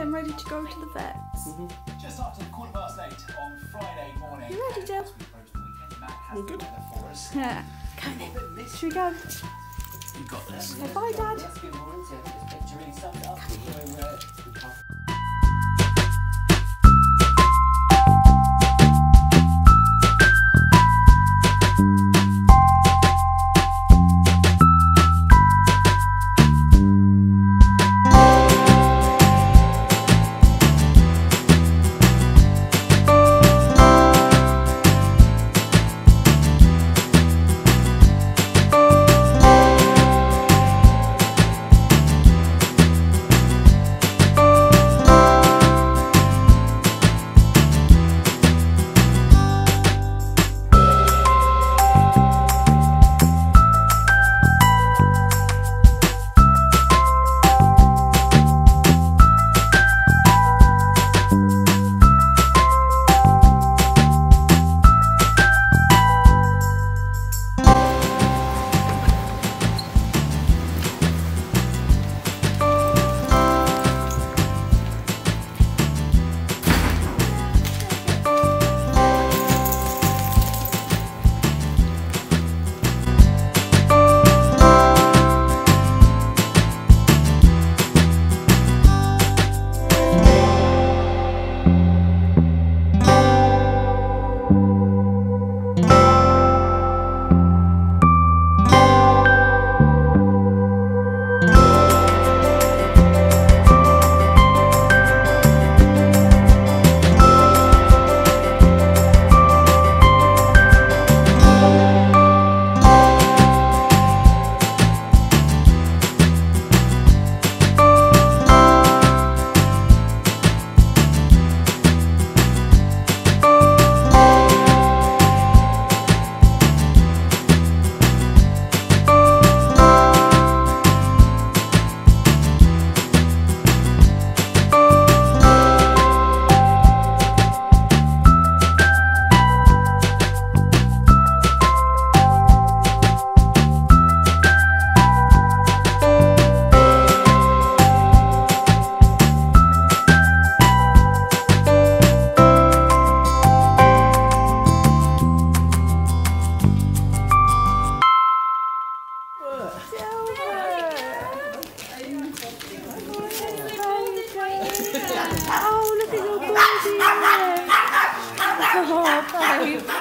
getting ready to go to the vets. Just after 8:15 on Friday morning. You ready, Dil? You good? Yeah. Should we go? You got this. Okay, bye, Dad. Good morning. This picture really sums it up. Oh, look at your Corgi. Oh, babe.